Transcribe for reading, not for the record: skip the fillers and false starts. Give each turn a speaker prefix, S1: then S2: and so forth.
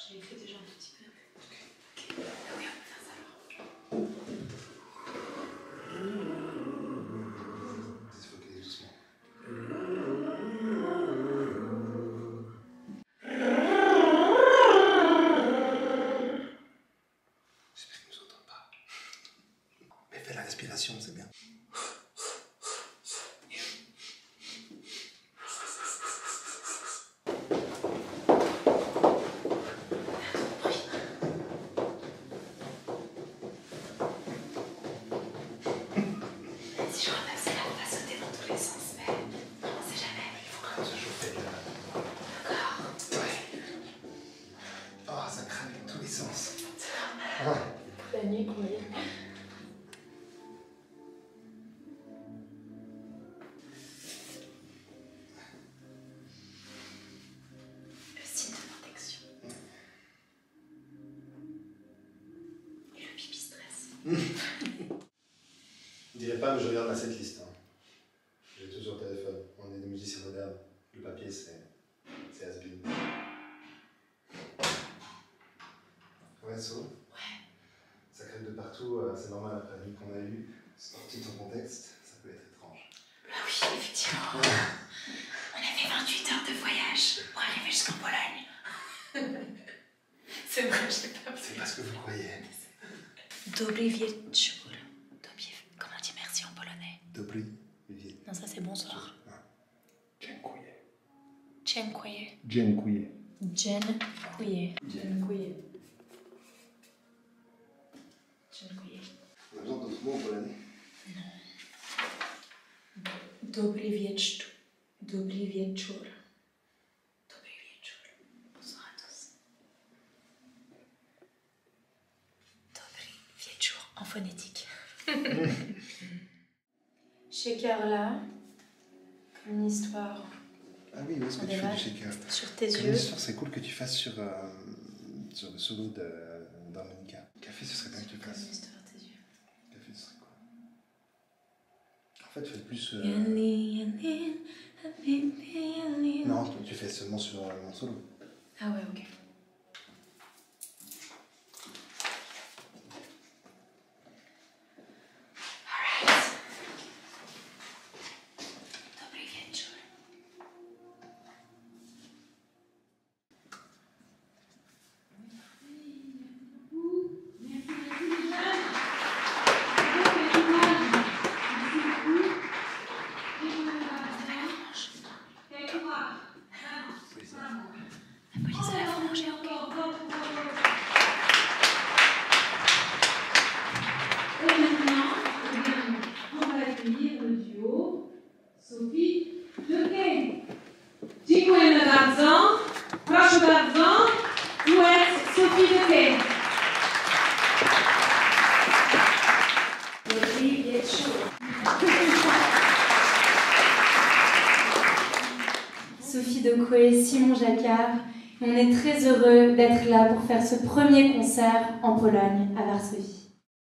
S1: Je l'ai fait déjà un tout petit peu.
S2: Ok.
S1: Oui, on peut faire ça alors.
S2: Vas-y, focalise doucement. J'espère qu'ils nous entendent pas. Mais fais la respiration, c'est bien.
S1: Si je relève, c'est là qu'on va sauter dans tous les sens, mais on sait jamais.
S2: Il faut quand même se chauffer là.
S1: D'accord.
S2: Ouais. Oh, ça crame dans tous les sens.
S1: La nuit qu'on est. Le signe de protection. Et le pipi stress.
S2: Je dirais pas, mais je regarde ma setlist. Hein. J'ai tout sur le téléphone. On est des musiciens modernes. Le papier, c'est has-been. Ouais, so.
S1: Ouais.
S2: Ça crève de partout, c'est normal après la nuit qu'on a eue. Sorti de son contexte, ça peut être étrange.
S1: Ah oui, effectivement. On a fait 28 heures de voyage pour arriver jusqu'en Pologne. C'est vrai, je l'ai pas
S2: C'est
S1: fait.
S2: pas ce que vous croyez.
S1: Dobry wieczór. Comment on dit merci en polonais?
S2: Dobry wieczór.
S1: Non, ça c'est bonsoir.
S2: Dziękuję.
S1: Dziękuję.
S2: Dziękuję.
S1: Dziękuję. Dziękuję. Dziękuję.
S2: On a besoin d'autres mots en polonais.
S1: Dobry wieczór. Dobry wieczór. Dobry wieczór. Bonsoir à tous. Dobry wieczór en phonétique. Shaker là, comme une histoire
S2: Ah oui, où est-ce que tu fais du shaker?
S1: sur tes
S2: Comme
S1: yeux.
S2: histoire, c'est cool que tu fasses sur le solo d'harmonica. Café, ce serait bien que tu
S1: Comme une
S2: fasses.
S1: histoire tes yeux.
S2: Café, ce serait cool. En fait, fais plus. Non, tu fais seulement sur mon solo.
S1: Ah ouais, ok. Alright. Dobry wieczór. La police à la frangée, ok.
S3: Et maintenant, on va accueillir le duo Sophie Jockey. Dziękujemy bardzo. Proszę bardzo. Duet Sophie Jockey.
S1: Dobry wieczór. Sophie Jockey, Simon Jacquard. On est très heureux d'être là pour faire ce premier concert en Pologne, à Varsovie.